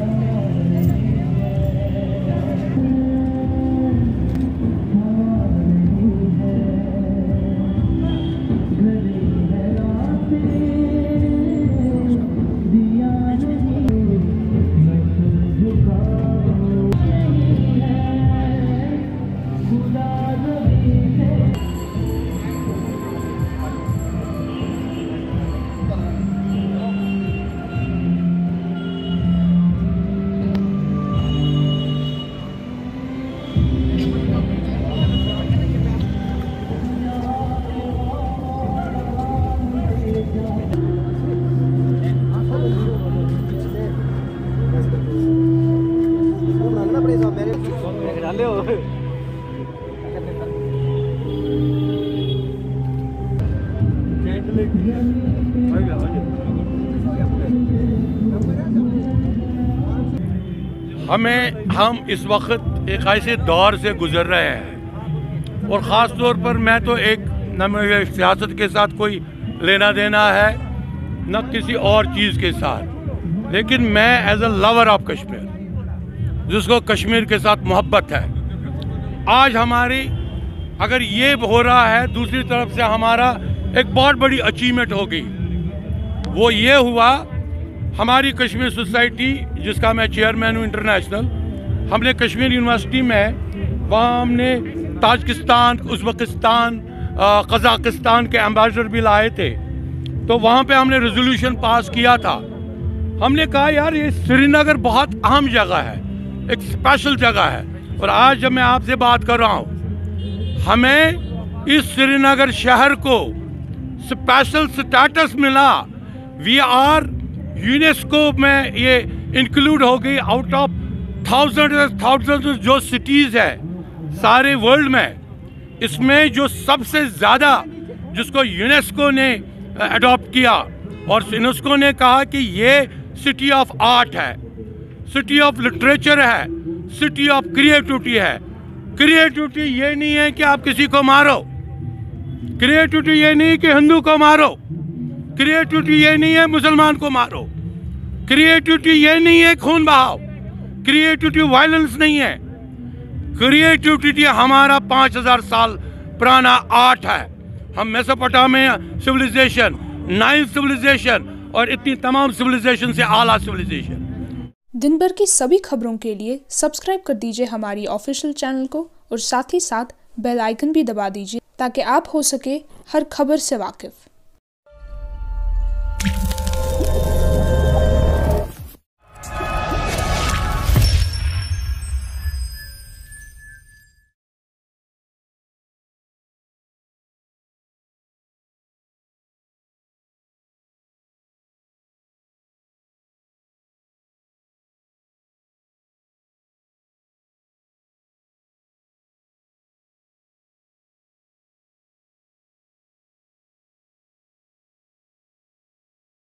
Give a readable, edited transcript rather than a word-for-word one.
हम इस वक्त एक ऐसे दौर से गुजर रहे हैं और ख़ास तौर पर मैं तो न मुझे सियासत के साथ कोई लेना देना है न किसी और चीज़ के साथ, लेकिन मैं as a lover of Kashmir जिसको कश्मीर के साथ मोहब्बत है, आज हमारी अगर ये हो रहा है, दूसरी तरफ से हमारा एक बहुत बड़ी अचीवमेंट हो गई। वो ये हुआ, हमारी कश्मीर सोसाइटी जिसका मैं चेयरमैन हूँ इंटरनेशनल, हमने कश्मीर यूनिवर्सिटी में वहाँ हमने ताजिकिस्तान, उज़्बेकिस्तान, कज़ाकिस्तान के एम्बेसडर भी लाए थे, तो वहाँ पे हमने रेजोल्यूशन पास किया था। हमने कहा यार ये श्रीनगर बहुत अहम जगह है, एक स्पेशल जगह है, और आज जब मैं आपसे बात कर रहा हूँ, हमें इस श्रीनगर शहर को स्पेशल स्टेटस मिला। वी आर यूनेस्को में ये इंक्लूड हो गई आउट ऑफ थाउजेंड जो सिटीज़ है सारे वर्ल्ड में, इसमें जो सबसे ज़्यादा जिसको यूनेस्को ने अडॉप्ट किया और यूनेस्को ने कहा कि ये सिटी ऑफ आर्ट है, सिटी ऑफ लिटरेचर है, सिटी ऑफ क्रिएटिविटी है। क्रिएटिविटी ये नहीं है कि आप किसी को मारो, क्रिएटिविटी ये नहीं कि हिंदू को मारो, क्रिएटिविटी ये नहीं है मुसलमान को मारो, क्रिएटिविटी ये नहीं है खून बहाओ, क्रिएटिविटी वायलेंस नहीं है। क्रिएटिविटी हमारा 5000 साल पुराना आर्ट है। हम मेसोपोटामिया सिविलाइजेशन, नाइल सिविलाइजेशन और इतनी तमाम सिविलाइजेशन से आला सिविलाइजेशन। दिन भर की सभी खबरों के लिए सब्सक्राइब कर दीजिए हमारी ऑफिशियल चैनल को और साथ ही साथ बेल आइकन भी दबा दीजिए ताकि आप हो सके हर खबर से वाकिफ।